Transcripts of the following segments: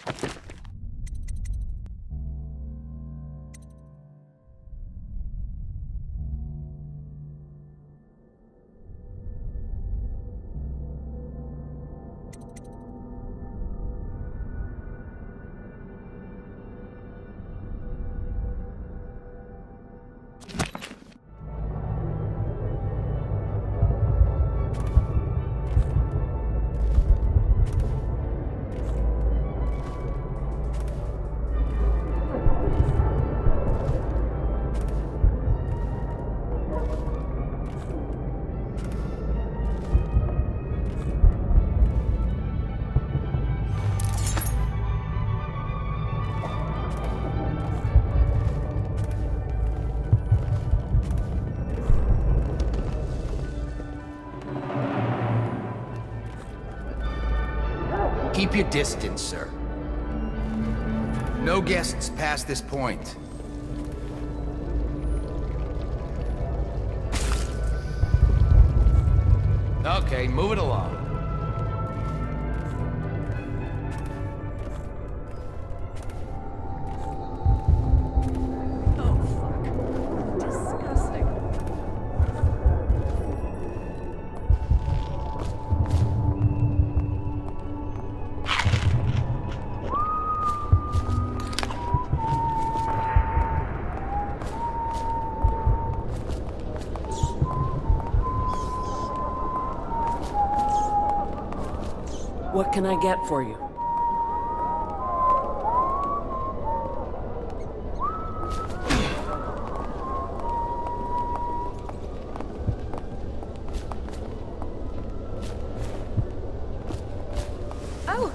Keep your distance, sir. No guests past this point. Okay, move it along. What can I get for you? Oh!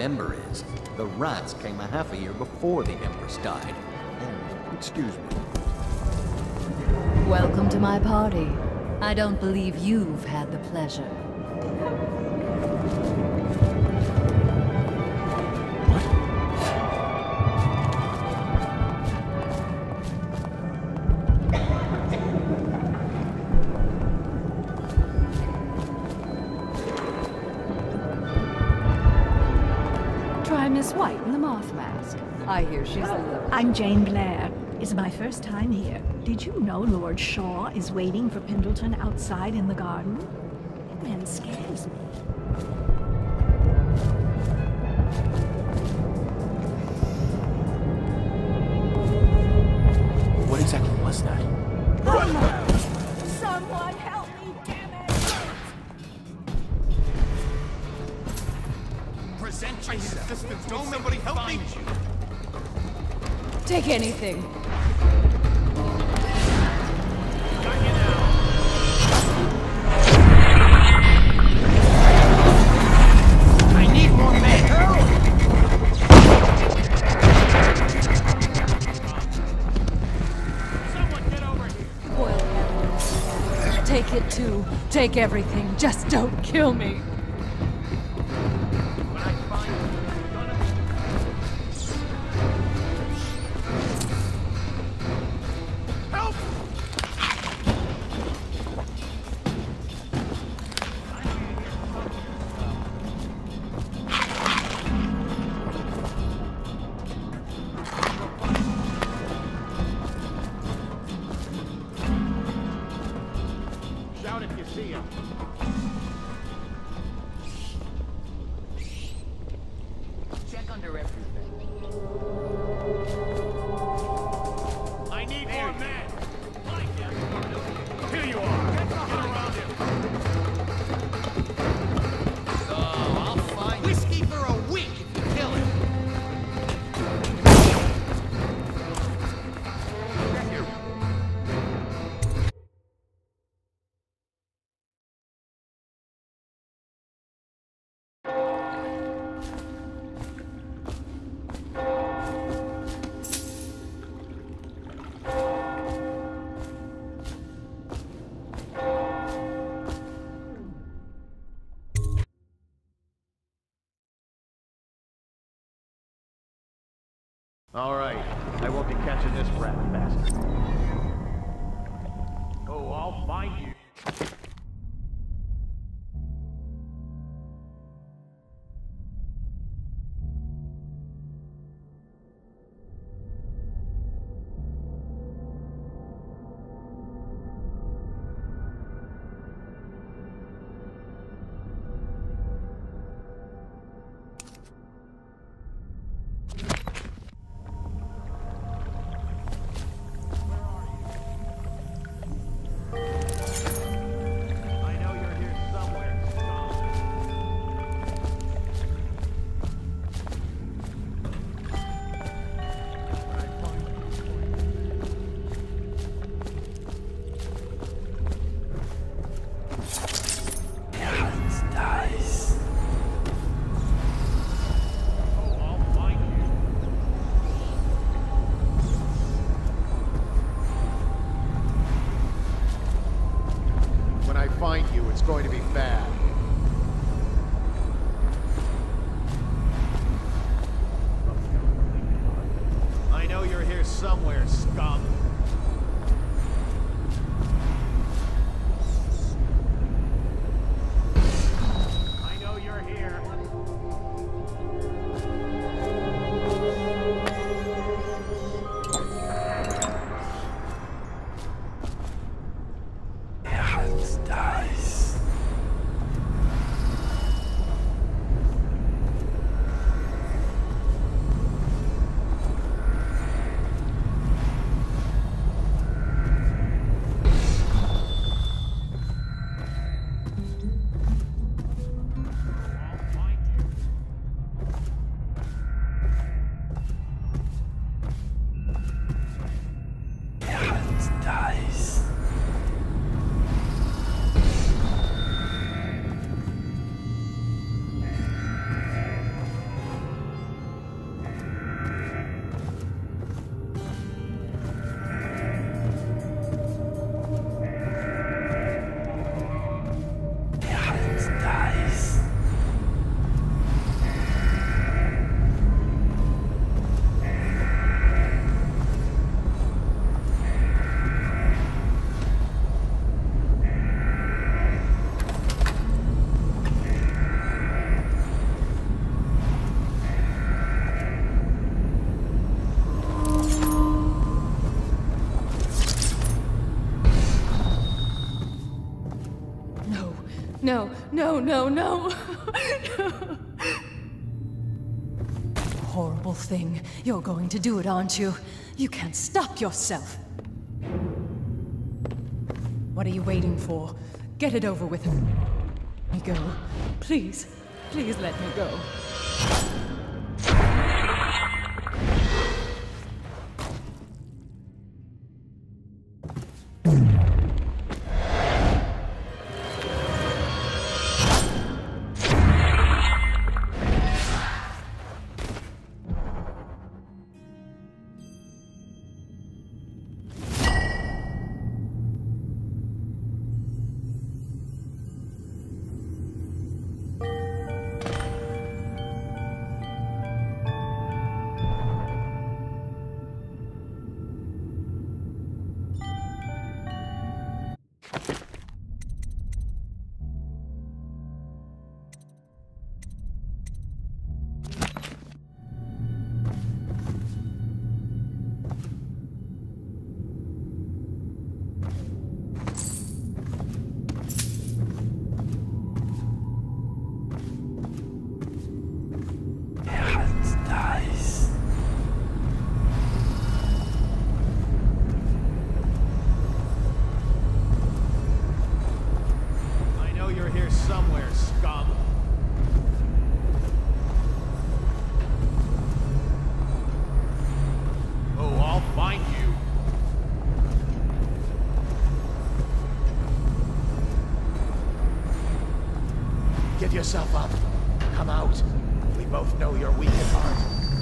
remember is, the rats came a half a year before the Empress died. And, excuse me. Welcome to my party. I don't believe you've had the pleasure. Try Miss White in the moth mask. I hear she's a little... I'm Jane Blair. It's my first time here. Did you know Lord Shaw is waiting for Pendleton outside in the garden? That man scares me. What exactly was that? Someone help me, damn it! Present yourself. Don't somebody help me. Take anything. I need more men. Someone get over here! Boil heavens. Take it too. Take everything. Just don't kill me. When I find you, it's gonna be... Help! Shout if you see him. Check under everything. I need more men! Like him! Here you are! Get around him! So I'll find whiskey for a week if you kill him. All right, I won't be catching this rat bastard. Oh, I'll find you. I know you're here somewhere, scum. When I find oh, I'll find you. When I find you, it's going to be bad. I know you're here somewhere, scum. I know you're here. No, no, no, no. Horrible thing. You're going to do it, aren't you? You can't stop yourself. What are you waiting for? Get it over with. Let me go. Please, please let me go. Get yourself up. Come out. We both know you're weak at heart.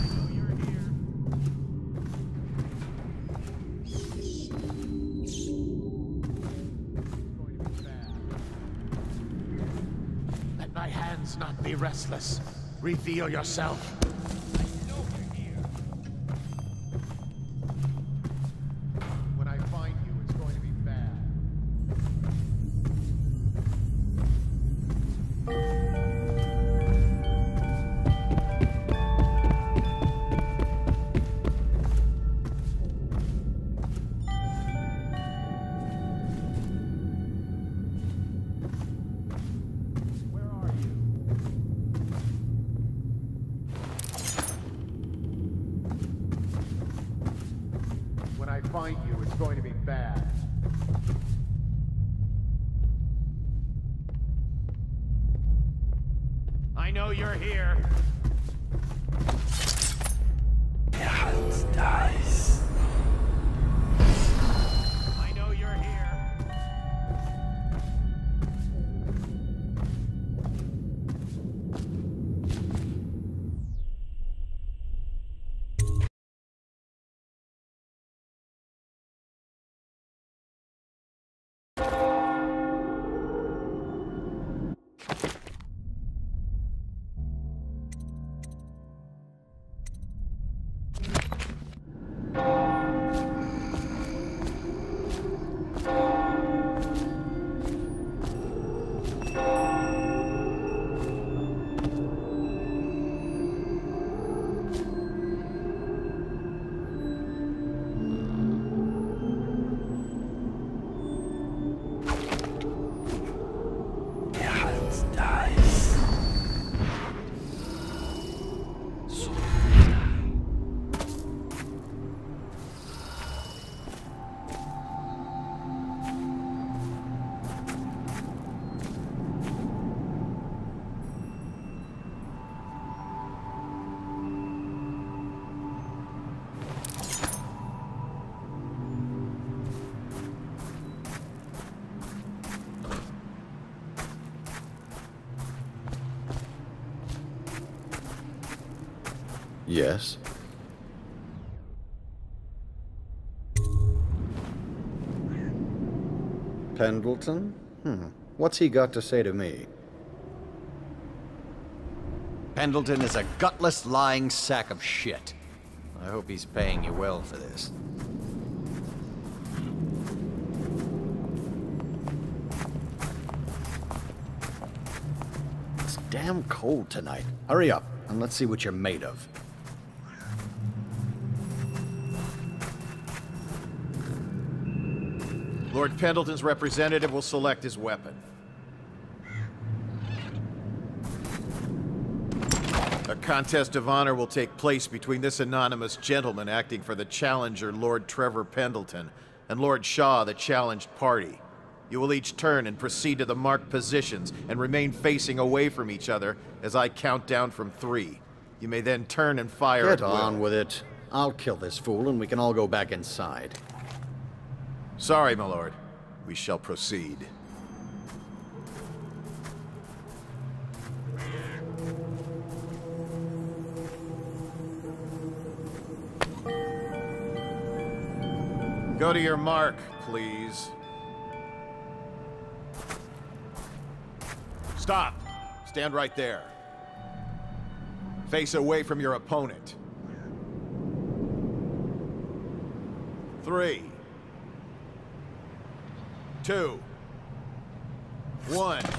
Let my hands not be restless. Reveal yourself. When I find you, it's going to be bad. When I find you, it's going to be bad. I know you're here. I know you're here. Yes. Pendleton? What's he got to say to me? Pendleton is a gutless, lying sack of shit. I hope he's paying you well for this. It's damn cold tonight. Hurry up, and let's see what you're made of. Lord Pendleton's representative will select his weapon. contest of honor will take place between this anonymous gentleman acting for the challenger, Lord Trevor Pendleton, and Lord Shaw, the challenged party. You will each turn and proceed to the marked positions and remain facing away from each other as I count down from 3. You may then turn and fire at Get will. on with it. I'll kill this fool and we can all go back inside. Sorry, my lord. We shall proceed. Go to your mark, please. Stop! Stand right there. Face away from your opponent. 3, 2, 1.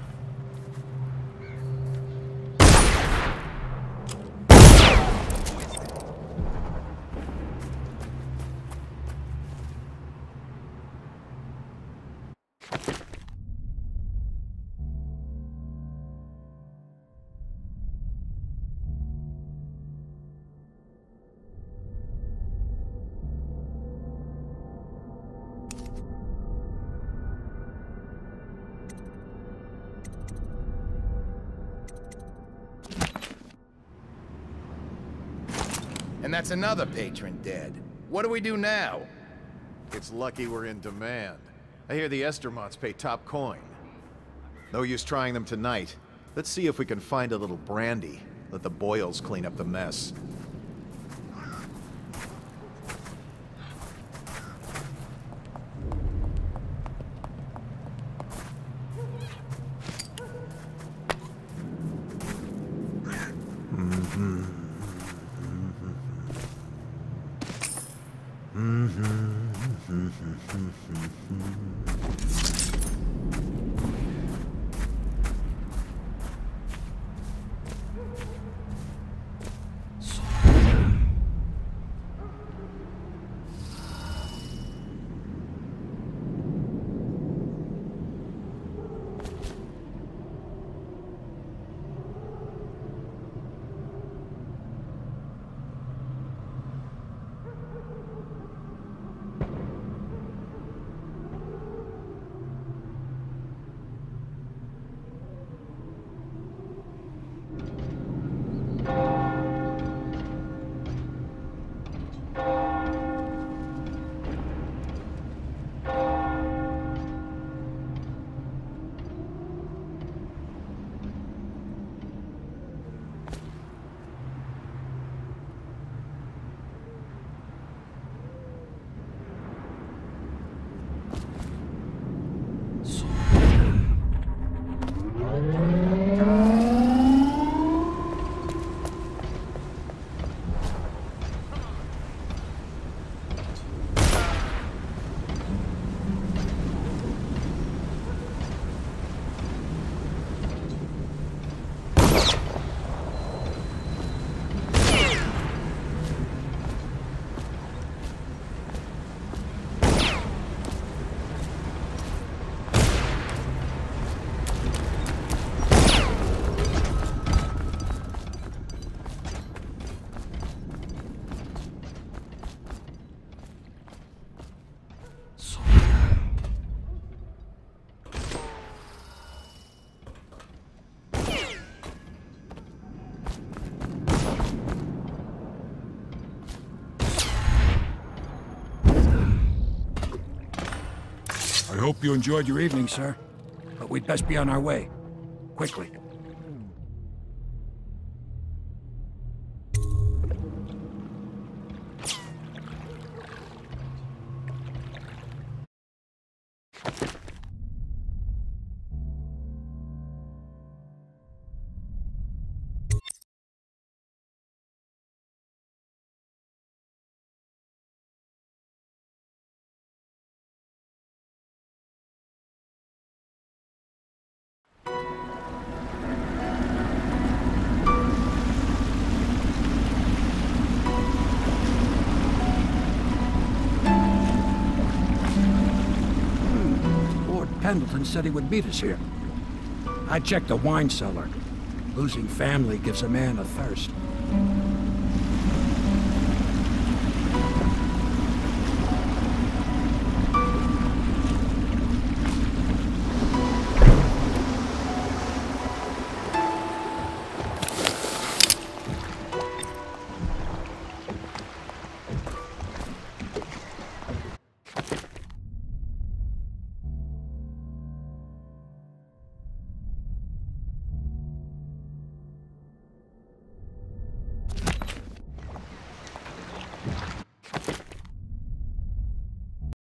And that's another patron dead. What do we do now? It's lucky we're in demand. I hear the Estermonts pay top coin. No use trying them tonight. Let's see if we can find a little brandy. Let the boils clean up the mess. I hope you enjoyed your evening, sir. But we'd best be on our way. Quickly. Pendleton said he would meet us here. I checked the wine cellar. Losing family gives a man a thirst.